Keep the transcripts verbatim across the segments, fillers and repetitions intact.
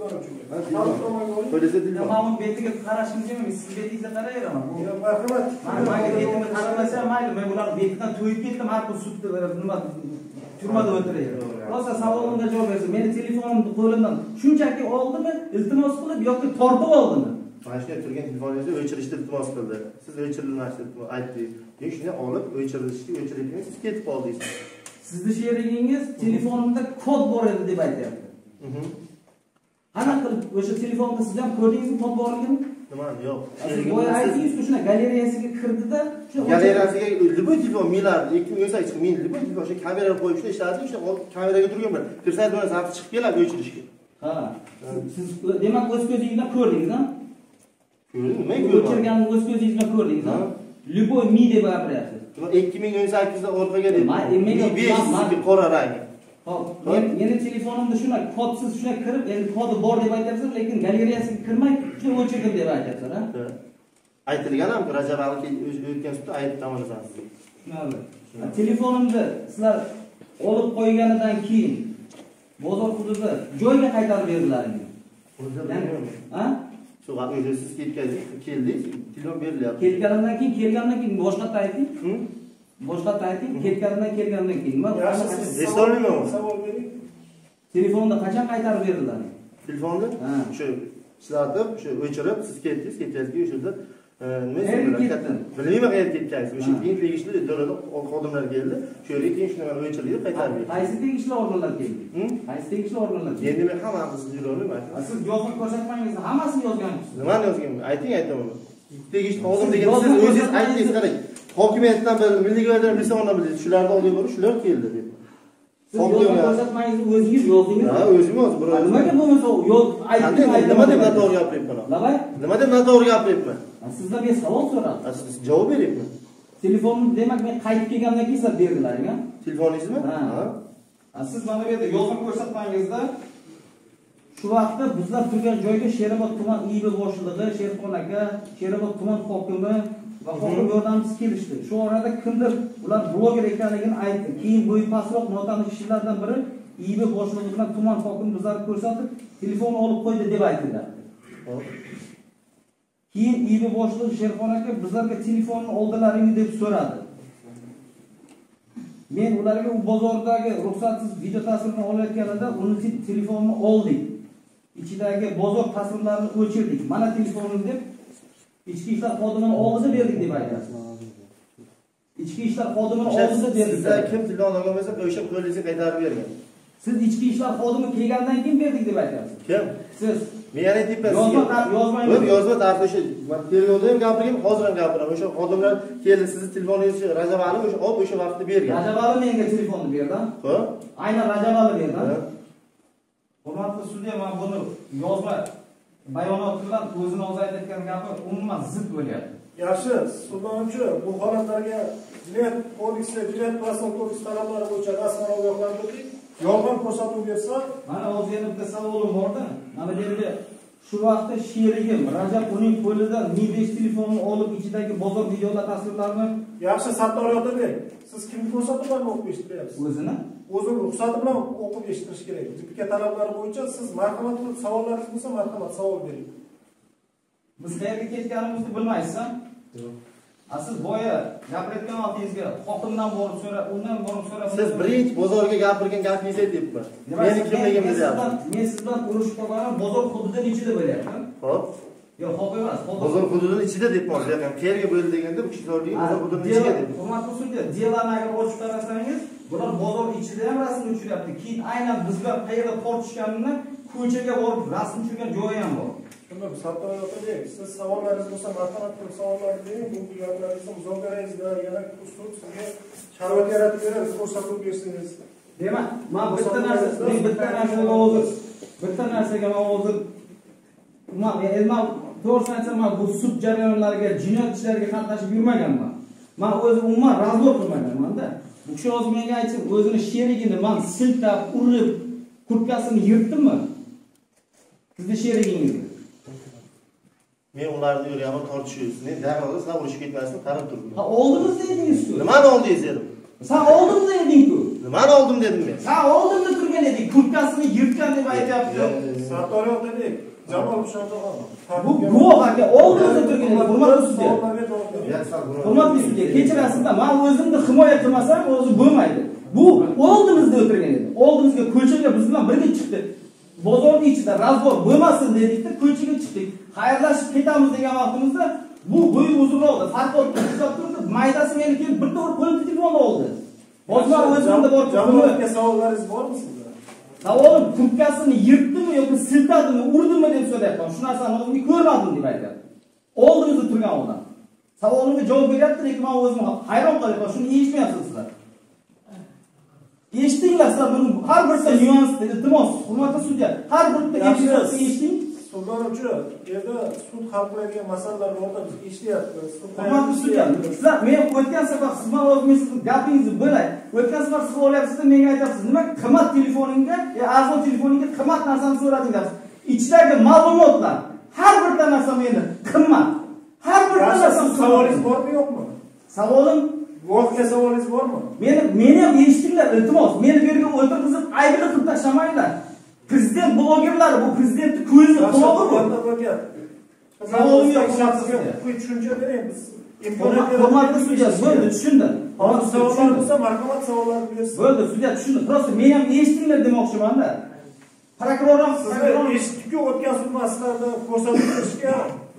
Tilbonim çünkü. Polise Tilbon. Tamamın betiga qarashim demayman, siz betingizga qarayveraman. Ya marhamat. Men menga betimga qaramasa mayli, men ular betidan to'yib ketdim, har kun sudda nima turmada o'tirayapti. Rosa savolimga javob bersin. Meni telefonimni qo'limdan shunchaki oldimi, iltimos qilib yoki tortib oldimi? Mana shunday turgan telefoningizni o'chirishni iltimos qildi. Siz o'chirilmasini aytdingiz. Keyin shuni olib o'chirilishni o'chirib siz ketib qoldingiz. Sizni sherigingiz telefonimda kod bor edi deb aytayapti. Mhm. Qanaqa qilib o'sha telefonda siz ham ko'rdingizmi kod borligini? Nima? Yo'q. Boya aytdingiz-ku, shuna galereyasiga kirdida, galereyasiga любой telefon milar ikki ming o'n sakkiz ming любой telefon o'sha kameraga qo'yib shuni ishlatib, o'sha kameraga turgan bir. Kirsangiz mana zavq chiqib keladi o'chirishga. Ha. Siz demak o'z ko'zingizdan ko'rdingiz-a? Ko'rdim, men ko'rdim. O'chirganni o'z ko'zingizdan ko'rdingiz-a? Любой mi deb gapiryapsiz. ikki ming o'n sakkizda orqaga deb. Men besh qora rang. Hop, meni telefonimda shuna kodsiz shuna kirib, endi kodi bor deb aytyapsiz, lekin galereyasiga kirmay, shuni o'chirdim deb aytyapsiz, ha? Aytilgan-ham Rajab Ali o'tgan sudda aytib tomonisan siz. Tushunarli. Telefonimni sizlar olib qo'yganidan keyin bozor hududida joyga qaytarib berdilaringmi? Ha? Shu vaqtda siz ketkazib keldingiz, telefon berilyapti. Kelganimdan keyin, kelgandan keyin boshqa ayting. Boshqa ayting, ketganimdan kelgandan keyin. Nima? Eslolmayman. Savol bering. Telefonda qachon qaytarib berdilar? Telefonda? Shu ishlatib, shu o'chirib, siz ketdingiz, ketganingizga o'shada nima deyapti? Bilmayman qayerga ketgansiz. O'sha keyin tegishli davlat xodimlar keldi. Shu yerga keyin shuni mana o'chirib qaytarib berdi. Qaysi tegishli organlar keldi? Qaysi tegishli organlar keldi? Endi men hammamizni yurolmayman. Siz yozib ko'rsatmangizni hammasini yozganmisiz? Nimani yozganman? Ayting, aytaman. Tegishli xodim degan siz o'zingiz aytdingiz, qarang. Hokimiyatdan beri milliy gvardiya bilsangiz bilasiz, shularni oldiga borib, shular keldi deb. Siz yozib ko'rsatmangizni o'zingiz yozdingiz? Ha, o'zim yozib, biroz. Nimaga bo'lmasa yo'q, ayting, nima deb noto'g'ri gapiryapman? Nima? Nima deb noto'g'ri gapiryapman? Sizdan men savol so'radim. Siz javob beryapman. Telefonni demak men qaytib kelgandan keyin sizlar berdilaring-a? Telefoningizmi? Ha. Siz mana bu yerda yozib ko'rsatmangizda shu vaqtda bizlar turgan joyga Sherobod tuman I B boshlig'i, Sherxon aka, Sherobod tuman hokimi va hokim yordamchisi kelishdi. Shu orada kimdir ular bloger ekanligini aytdi. Keyin bo'yi pastroq notanish kishilardan biri I B boshlig'i bilan tuman hokimi bizlarga ko'rsatib, telefonni olib qo'ydi deb aytdilar. Keyin I B boshlig'i Sherxon aka bizlarga telefonni oldilaringmi deb so'radi. Men ularga u bozordagi ruxsatsiz video tasvirni olayotganida uni telefonni oldik. İçidagi bozor tasvirlarini o'chirdik. Mana telefonim deb ichki ishlar xodimini oldida berdik deb aytyapsiz. Ichki ishlar xodimini oldida berdik. Sizlar kim telefon olgan bo'lsa, o'sha qo'lingizga qaytarib bergan. Siz ichki ishlar xodimi kelgandan keyin berdik deb aytyapsiz. Kim? Siz. Men yana aytibman. Yozma, yozmang. Men yozma tarixda o'sha tergovda ham gapirgan, hozir ham gapiraman. O'sha xodimlar keldi, sizni telefoningizni Rajab Ali o'sha olib o'sha vaqtda bergan. Rajab Ali menga telefonni berdi. Xo'p. Aynan Rajab Ali berdi. Hurmatli sudya, men buni yozma bayonot bilan o'zini o'zi aytayotgan gapi umuman zid bo'lyapti. Yaxshi, sudlanuvchi bu holatlarga jinoyat kodeksi, jinoyat protsessual kodeks talablari bo'yicha rasman ogohlantirdik. Yolg'on ko'rsatuv bersa, mana o'zi yana bitta savolim bor-da. Mana bu yerda shu vaqtda sherigim Rajab uning qo'lidan Mi besh telefonini olib ichidagi bozor videolar tasvirlarini yaxshi Sattor Yotabek, siz kimni ko'rsatib bilan o'qib eshitmayapsiz? O'zini o'zini ruxsati bilan o'qib eshittirish kerak. G P K talablari bo'yicha siz marhamat qilib savollaringiz bo'lsa marhamat savol bering. Biz qayerga ketganimizni bilmaysiz-a? Yo'q. Siz boya gapirayotgan vaqtingizga hokimdan borib so'ra, undan borib so'ra. Siz birinchi bozorga gapirgan gapingizni aytyapman. Meni kimligimni deyapman. Men sizdan urushib qolganim bozor hududining ichida bo'lyapti. Xo'p. Yo'q, hop emas. Bozor hududining ichida debman. Ya'ni qayerga bo'ldi deganda bu kishilarning bozor hududining ichiga deb. Hurmatli sudya, delani agar ochib qarasangiz, bular bozor ichida ham rasm tushiryapti. Keyin aynan bizlar qayerda tortishganini ko'chaga borib rasm tushirgan joyi ham bor. Shunda Sattor Yotabek, siz savollaringiz bo'lsa marhamat qilib savollarni bering. Bu gaplaringizni muzokarangizda yana usul sizga sharoit yaratib beradi, ko'rsatib bersangiz. Demak, men bitta narsa, men bitta narsaga hozir, bitta narsaga men hozir men ilmim to'g'risini aytsam, men bu sud jarayonlariga, jinoyat ishlariga qatnashib yurmaganman. Men o'zim umuman razbor qilmaganman-da. Bu kishi hozir menga aytsin, o'zini sherigini men siltab, urib, kurtkasini yirtdimmi? Sizni sherigingizni. Men ularni yuraman tortishingiz. Men darhol sizlar urushib ketmasdan qarab turdim. Ha, oldimizda edingiz-ku. Nimani oldingiz dedim? Sen oldimda eding-ku. Nimani oldim dedim men? Sen oldimda turib o'tirgan edik. Kurtkasini yirtgan deb aytyapti. Sattor yo'q dedik. Jamol o'shanda Bu guvoh aka, oldimizda o'tirgan edik. Hurmatli sudya. Hurmatli sudya, kechirasizlar. Men o'zimni himoya qilmasam, o'zi bo'lmaydi. Bu oldimizda o'tirgan edi. Oldimizga ko'chaga biz bilan birga chiqdi. Bozorning ichida razbor bo'lmasin dedikda, ko'chaga chiqdik. Xayrlashib ketamiz degan vaqtimizda bu bo'yi uzunroqdi. Farqot ushlab turdi. Maydasi meni kelib bir to'g'ri qo'lim telefonni oldi. Bozma o'zimda bor. Jamolga savollaringiz bormi sizda? Savolim kurtkasini yirtdimi yoki siltadimi, urdimi deb so'rayapman. Shu narsani o'zimga ko'rmadim deb aytyapti. Oldimizda turgan odam. Savolimga javob beryapti, lekin men o'zim hayron qolyapman. Shuni eshitmayapsizlar sizlar. Eshitdinglar sizlar buni har birta nyuansda iltimos, hurmatli sudya, har birta epizodni eshiting. Sudlanuvchi, yerda sud hal qiladigan masalalar borda biz eshityapmiz. Hurmatli sudya, sizlar men o'tgan safar siz men o'zim sizning gapingizni bo'lay. O'tgan safar siz olyapsiz, menga aytyapsiz, nima qimmat telefoningga, yo arzon telefoningga qimmat narsani so'rading deyapsiz. Ichidagi ma'lumotlar, har bir narsa meni qimmat. Har bir narsa savolingiz bormi yo'qmi? Savolim guvohga savolingiz bormi? Meni meni ham eshitdinglar, iltimos. Meni bu yerga o'tirg'izib aybini qilib tashlamanglar. Prezident blogerlari bu prezidentning ko'zi qulog'i bu. Savolim yo'q, sizga qo'y tushuncha beramiz. Hurmatli sudya, bo'ldi, tushundim. Hozir savollar bo'lsa, marhamat savollarni bersin. Bo'ldi, sudya tushundim. Prosta men ham eshitdinglar demoqchiman-da. Prokuror ham sizlar eshitdik-ku, o'tgan sud masalalarida ko'rsatib berishga.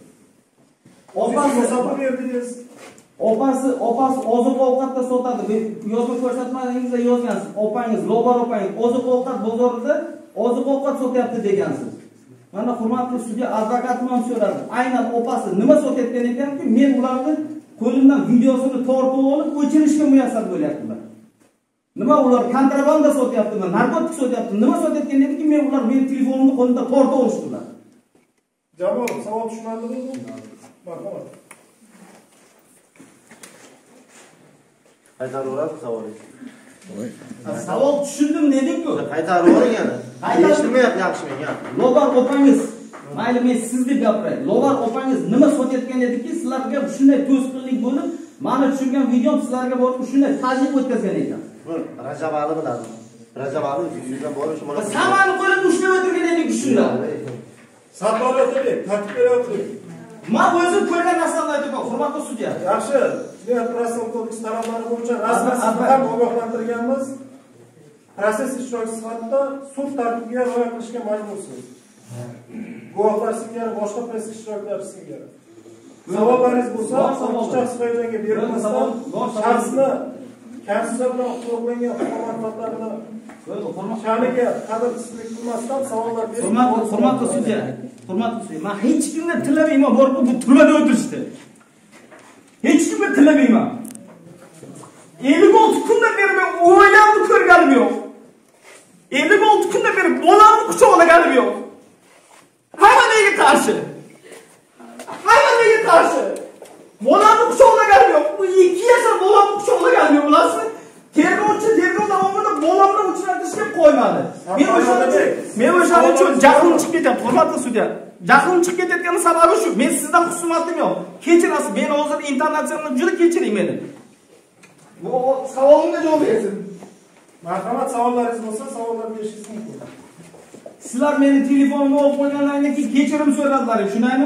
Opasi ko'rsatib berdingiz. Opasi, opasi oziq-ovqatda sotadi. Yozma ko'rsatmalaringizda yozgansiz. Opangiz, Lobar opangiz oziq-ovqat bozorida oziq-ovqat sotyapti degansiz. Mana hurmatli sudya advokatim ham so'radi. Aynan opasi nima sotayotgan ekanki, men ularni qo'limdan videosini tortib olib o'chirishga muyassar bo'lyapman. Nima ular kontrabanda sotyaptimi, narkotik sotyaptimi, nima sotayotgan ediki, men ular men telefonimni qo'limda tortib olishdilar. Jamol, savol tushunarlimi? Marhamat. Qaytaraverasiz savolingizni. Savol tushundim dedik-ku. Qaytaravering yana. Eshitmayapti yaxshi menga. Lobar opangiz, mayli men siz deb gapiray. Lobar opangiz nima sotayotgan ediki, sizlarga shunday to'sqinlik bo'lib, meni tushungan videom sizlarga borib shunday tajriba o'tkazgan ekan. Bu Rajab Ali biladi. Rajab Ali yuzdan borib shu mana samani qo'lida ushlab o'tirgan edik shunda. Sattor o'tirdik, tartib berayotdik. Men o'zim ko'rgan narsalarni aytaman, hurmatli sudya. Yaxshi, Jinoyat protsessual kodeks talablari bo'yicha rasman sizni ham ogohlantirganmiz. Proses ishtirokchisi sifatida sud tartibiga rioya qilishga majbursiz. Guvohlar singari boshqa proses ishtirokchilari singari. Savollaringiz bo'lsa, shaxs foydaga berilmasdan shaxsni kamsizlar bilan qo'llangan huquq-manfaatlarini sha'niga qadrsizlik qilmasdan savollar berish. Hurmatli, hurmatli sudya, hurmatli sudya, men hech kimni tilamayman, borib bu turmada o'tirishdi. Hech kimni tilamayman. ellik olti kundan beri men o'ylamni ko'rganim yo'q. ellik olti kundan beri bolamni quchoqlaganim yo'q. Hamma menga qarshi. Hamma menga qarshi. Bolamni quchoqlaganim yo'q. Bu ikki yashar bolamni quchoqlaganim yo'q, bilasizmi? Tergovchi tergov davomida bolamni uchratishga qo'ymadi. Men o'shaning uchun, men o'shaning uchun jahlim chiqib ketyapti, hurmatli sudya. Jahlim chiqib ketayotgani sababi shu. Men sizdan xusumatim yo'q. Kechirasiz, men hozir internatsional juda kechiring meni. Bu savolimga javob bersin. Marhamat, savollaringiz bo'lsa, savollar berishingiz mumkin. Sizlar meni telefonimni olib qo'yganlaringdan keyin kechirim so'radilar, shundaymi?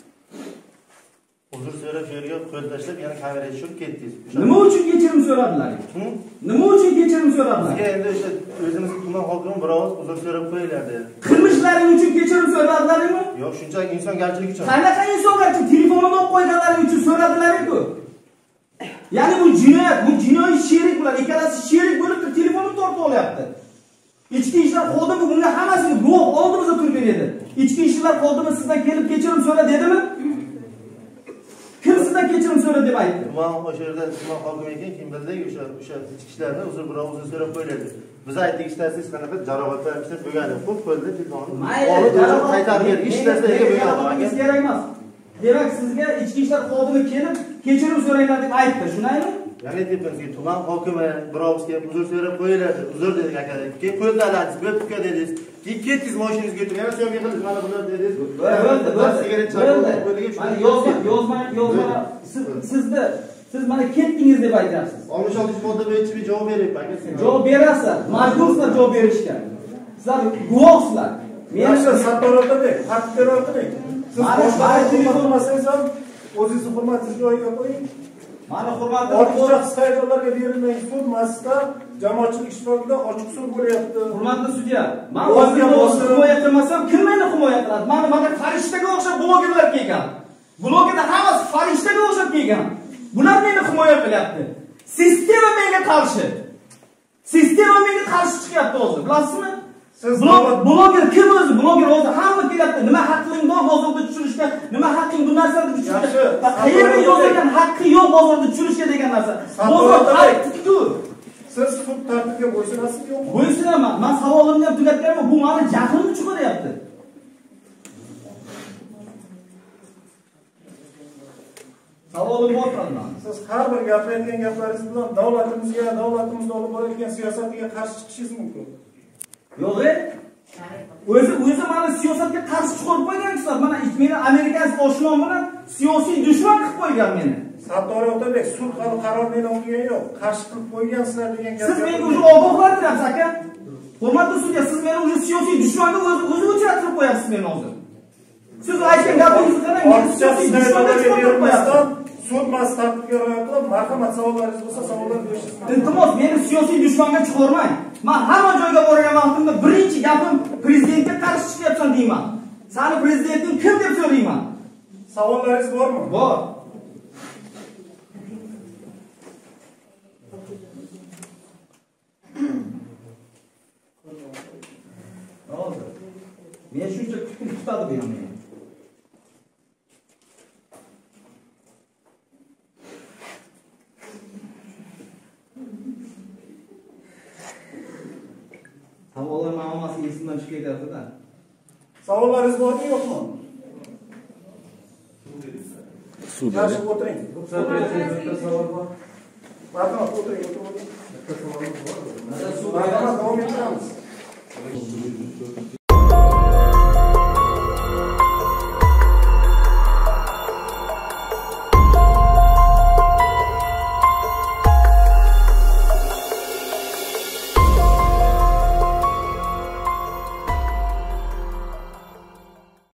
Uzr so'rab yerga qo'l tashlab, yana kameraga tushib ketdingiz. Nima uchun kechirim so'radilar? Nima uchun kechirim so'radilar? Sizga endi o'sha o'zimiz tuman hokimi biroz uzr so'rab qo'yinglar dedi. Qilmishlaring uchun kechirim so'radilarmi? Yo'q, shunchaki insongarchilik uchun. Qanaqa insongarchilik? Telefonini olib qo'yganlaring uchun so'radilar-ku. Ya'ni bu jinoyat, bu jinoiy sherik bilan ikkalasi sherik bo'lib telefonni tortib olyapti. Ichki ishlar xodimi bunga hammasiga guvoh oldimizda turgan edi. Ichki ishlar xodimi sizdan kelib kechirim so'ra dedimi? Kim sizdan kechirim so'ra deb aytdi? Men o'sha yerda tuman hokimi ekan, kim bildi, o'sha o'sha ichki ishlarni uzr biroz uzr so'rab qo'yiladi. Biz aytdik, ishtasiz qanaqa jarohatlar ishlab bo'lgani. Qo'l qo'lda telefonni olib qaytarib ber, ishlarsa nega bo'lgani kerak emas. Demak, sizga ichki ishlar xodimi kelib kechirim so'ranglar deb aytdi, shunaymi? Ya'ni aytibmizki, tuman hokimi biroz kelib uzr so'rab qo'yiladi. Uzr dedik aka. Keyin qo'ldalansiz, bo'pka dedingiz. Keyin ketdingiz mashinangizga o'tib, yana so'mga qildingiz, mana bular dedingiz. Bo'ldi, bo'ldi. Sigaret chaqirib qo'ydigan. Mana yozma, yozma, yozma. Sizni Siz mana ketdingiz deb aytyapsiz. oltmish oltinchi modda bo'yicha bir javob beryapman aka. Javob berasizlar. Majbursizlar javob berishga. Sizlar guvohsizlar. Yaxshi, Sattor Otabek, tartib beryapti. Siz boshqa hurmat qilmasangiz ham o'zingizni hurmatingizni joyiga qo'ying. Mana hurmatli ortiqcha stadionlarga berilmagan sud masjidda jamoatchilik ishtirokida ochiq sud bo'lyapti. Hurmatli sudya, men o'zimni o'zim himoya qilmasam, kim meni himoya qiladi? Mana mana farishtaga o'xshab blogerlar kelgan. Blogerda hammasi farishtaga o'xshab kelgan. Bular meni himoya qilyapti. Sistema menga qarshi. Sistema menga qarshi chiqyapti o'zi. Bilasizmi? Siz bloger kim o'zi? Bloger o'zi hamma kelyapti. Nima haqqing bor bozorda tushirishga? Nima haqqing bu narsani tushirishga? Qayerda yozilgan haqqi yo'q bozorda tushirishga degan narsa. Bozor haqqi-ku. Siz sud tartibiga bo'ysunasizmi yo'qmi? Bo'ysunaman. Men savolimni ham tugatganman. Bu meni jahlimni chiqaryapti. Savolim bor qolgan. Siz har bir gapirayotgan gaplaringiz bilan davlatimizga, davlatimizda olib borayotgan siyosatiga qarshi chiqishingiz mumkin. Yo'q-e? O'zi o'zi mana siyosatga qarshi chiqib qo'ygansizlar. Mana meni amerikalik oshnom bilan siyosiy dushman qilib qo'ygan meni. Sattor Otabek sud qarorini e'lon qilgani yo'q. Qarshi qilib qo'ygansizlar degan gap. Siz menga o'zi ogohlantiryapsiz aka. Hurmatli sudya, siz meni o'zi siyosiy dushmanga o'zi o'zi uchratib qo'yapsiz meni hozir. Siz aytgan gapingizni qarang, men siyosiy dushmanga chiqarib qo'yapsiz. Sud mas'uliyatiga rioya qilib, marhamat savollaringiz bo'lsa savollar berishingiz mumkin. Iltimos, meni siyosiy dushmanga chiqarmang. Men hamma joyga borgan vaqtimda birinchi gapim prezidentga qarshi chiqyapsan deyman. Sani prezidenting kim deb so'rayman. Savollaringiz bormi? Bor. Hozir. Men shuncha kutib tutadi bu ham meni. Savollar ma'nomasi esimdan chiqib ketyapti-da. Savollaringiz bormi yo'qmi? Yaxshi, o'tiring. Ruxsat bersangiz bitta savol bor. Marhamat, o'tiring, o'tiring. Marhamat, davom ettiramiz.